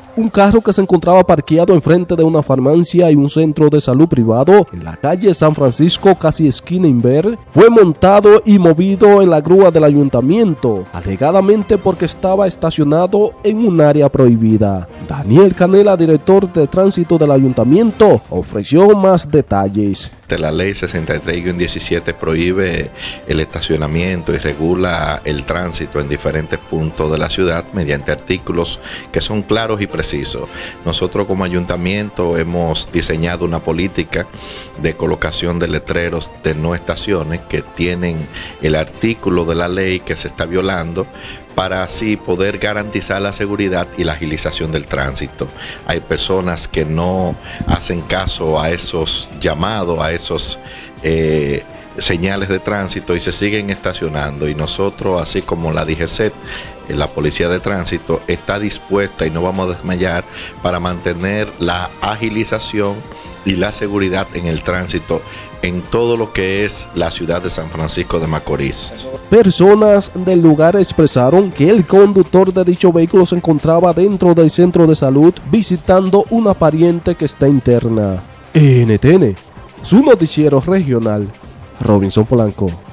Un carro que se encontraba parqueado enfrente de una farmacia y un centro de salud privado en la calle San Francisco, casi esquina Inver, fue montado y movido en la grúa del ayuntamiento, alegadamente porque estaba estacionado en un área prohibida. Daniel Canela, director de tránsito del ayuntamiento, ofreció más detalles. La ley 63-17 prohíbe el estacionamiento y regula el tránsito en diferentes puntos de la ciudad mediante artículos que son claros y precisos. Nosotros como ayuntamiento hemos diseñado una política de colocación de letreros de no estaciones que tienen el artículo de la ley que se está violando, para así poder garantizar la seguridad y la agilización del tránsito. Hay personas que no hacen caso a esos llamados, a esos señales de tránsito y se siguen estacionando, y nosotros, así como la DGCET, la Policía de Tránsito, está dispuesta y no vamos a desmayar para mantener la agilización y la seguridad en el tránsito en todo lo que es la ciudad de San Francisco de Macorís. Personas del lugar expresaron que el conductor de dicho vehículo se encontraba dentro del centro de salud visitando una pariente que está interna. NTN, su noticiero regional, Robinson Polanco.